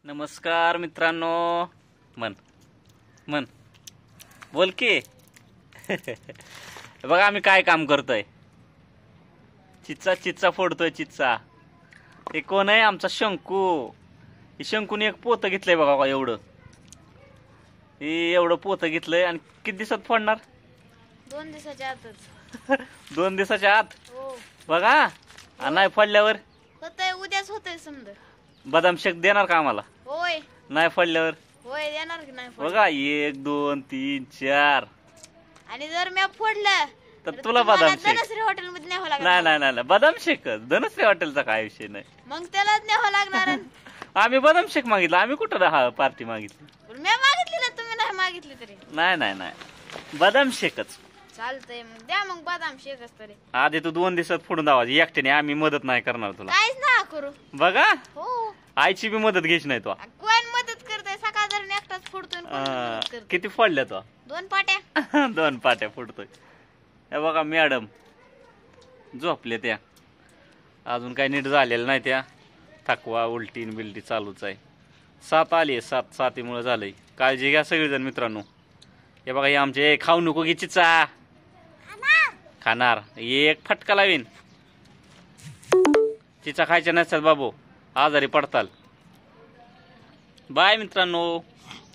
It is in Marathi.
नमस्कार मित्रांनो. मन मन बोल की. बघा आम्ही काय काम करतोय. चिच्चा चिच्चा फोडतोय चिच्चा. हे कोण आहे? आमचा शंकू. हे शंकूने एक पोतं घेतलंय बघा एवढं. हे एवढं पोतं घेतलंय आणि किती दिवसात फोडणार? 2 दिवसाच्या आतच. 2 दिवसाच्या आत. हो बघा आणि नाही फोडल्यावर होतंय, उद्याच होतंय समजा. बदाम शेक देणार का आम्हाला? होय नाही फोडल्यावर होय देणार की नाही फोड. बघा 1 2 3 4. आणि जर मी फोडलं तर तुला बदाम शेक. धनश्री हॉटेल मध्ये न्यावं नाही लागणार. नाही नाही बदाम शेकच. धनश्री हॉटेलचा काय विषय नाही. मग त्यालाच न्यावं लागणार. आम्ही बदाम शेक मागितलं. आम्ही कुठं राहा पार्टी मागितली? मी मागितली ना, तुम्ही नाही मागितली तरी नाही नाही नाही बदाम शेकच. चालतंय. मग द्या मग बदाम शेकच तरी. आधी तू 2 दिवसात फोडून दावा एकट्याने. आम्ही मदत नाही करणार तुला. काहीच ना करू. बघा हो आईची बी मदत घ्यायची नाही तो. कोण मदत करतोय? सकाळ जर एकटाच फोडतोय आणि कोण मदत करतंय? किती फोडल्या तो? 2 पाट्या. 2 पाट्या फोडतोय. हे बघा मॅडम झोपले त्या. अजून काही नीट झालेलं नाही त्या. थकवा उलटी बिलटी चालूच आहे. 7 आली. 7 झालंय. काळजी घ्या सगळेजण मित्रांनो. हे बघा हे आमचे खाऊ नको की चिचा खाणार. एक फटका लावीन. चिचा खायच्या नसतात बाबू. आजारी पडताल. बाय मित्रांनो.